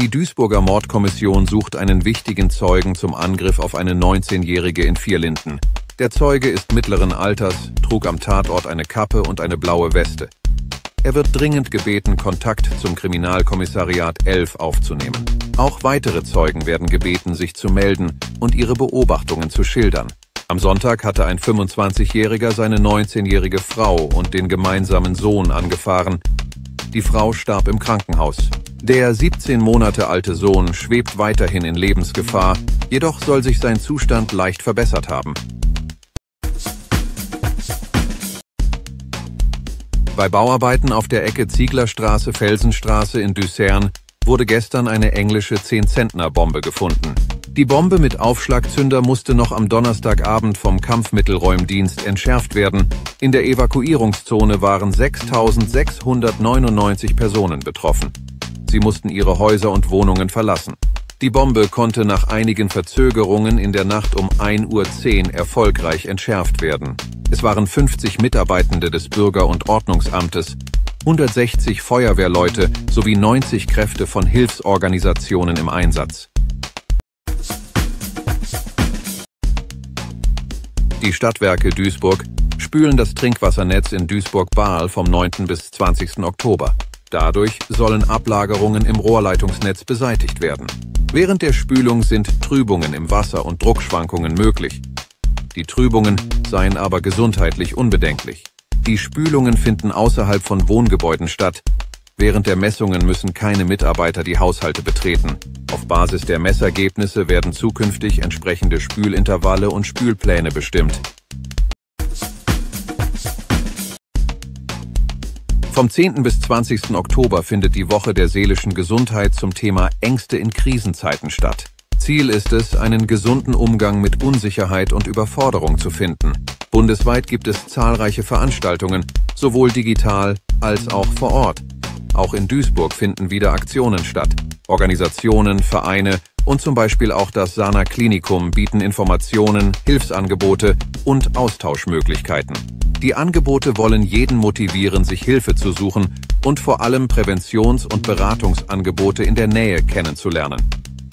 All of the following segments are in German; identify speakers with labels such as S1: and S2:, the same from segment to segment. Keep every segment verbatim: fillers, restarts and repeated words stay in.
S1: Die Duisburger Mordkommission sucht einen wichtigen Zeugen zum Angriff auf eine neunzehnjährige in Vierlinden. Der Zeuge ist mittleren Alters, trug am Tatort eine Kappe und eine blaue Weste. Er wird dringend gebeten, Kontakt zum Kriminalkommissariat elf aufzunehmen. Auch weitere Zeugen werden gebeten, sich zu melden und ihre Beobachtungen zu schildern. Am Sonntag hatte ein fünfundzwanzigjähriger seine neunzehnjährige Frau und den gemeinsamen Sohn angefahren. Die Frau starb im Krankenhaus. Der siebzehn Monate alte Sohn schwebt weiterhin in Lebensgefahr, jedoch soll sich sein Zustand leicht verbessert haben. Bei Bauarbeiten auf der Ecke Zieglerstraße-Felsenstraße in Düsseldorf wurde gestern eine englische zehn-Zentner-Bombe gefunden. Die Bombe mit Aufschlagzünder musste noch am Donnerstagabend vom Kampfmittelräumdienst entschärft werden. In der Evakuierungszone waren sechstausendsechshundertneunundneunzig Personen betroffen. Sie mussten ihre Häuser und Wohnungen verlassen. Die Bombe konnte nach einigen Verzögerungen in der Nacht um ein Uhr zehn erfolgreich entschärft werden. Es waren fünfzig Mitarbeitende des Bürger- und Ordnungsamtes, hundertsechzig Feuerwehrleute sowie neunzig Kräfte von Hilfsorganisationen im Einsatz. Die Stadtwerke Duisburg spülen das Trinkwassernetz in Duisburg-Bahl vom neunten bis zwanzigsten Oktober. Dadurch sollen Ablagerungen im Rohrleitungsnetz beseitigt werden. Während der Spülung sind Trübungen im Wasser und Druckschwankungen möglich. Die Trübungen seien aber gesundheitlich unbedenklich. Die Spülungen finden außerhalb von Wohngebäuden statt. Während der Messungen müssen keine Mitarbeiter die Haushalte betreten. Auf Basis der Messergebnisse werden zukünftig entsprechende Spülintervalle und Spülpläne bestimmt. Vom zehnten bis zwanzigsten Oktober findet die Woche der seelischen Gesundheit zum Thema Ängste in Krisenzeiten statt. Ziel ist es, einen gesunden Umgang mit Unsicherheit und Überforderung zu finden. Bundesweit gibt es zahlreiche Veranstaltungen, sowohl digital als auch vor Ort. Auch in Duisburg finden wieder Aktionen statt. Organisationen, Vereine und zum Beispiel auch das Sana Klinikum bieten Informationen, Hilfsangebote und Austauschmöglichkeiten. Die Angebote wollen jeden motivieren, sich Hilfe zu suchen und vor allem Präventions- und Beratungsangebote in der Nähe kennenzulernen.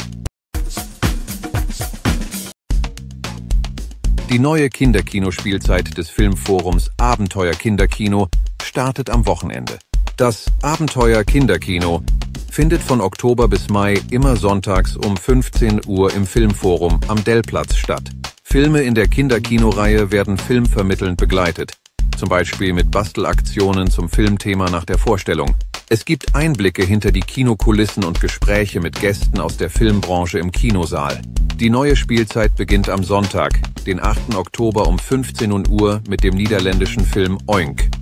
S1: Die neue Kinderkinospielzeit des Filmforums Abenteuer Kinderkino startet am Wochenende. Das Abenteuer Kinderkino findet von Oktober bis Mai immer sonntags um fünfzehn Uhr im Filmforum am Dellplatz statt. Filme in der Kinderkinoreihe werden filmvermittelnd begleitet, zum Beispiel mit Bastelaktionen zum Filmthema nach der Vorstellung. Es gibt Einblicke hinter die Kinokulissen und Gespräche mit Gästen aus der Filmbranche im Kinosaal. Die neue Spielzeit beginnt am Sonntag, den achten Oktober um fünfzehn Uhr mit dem niederländischen Film Oink.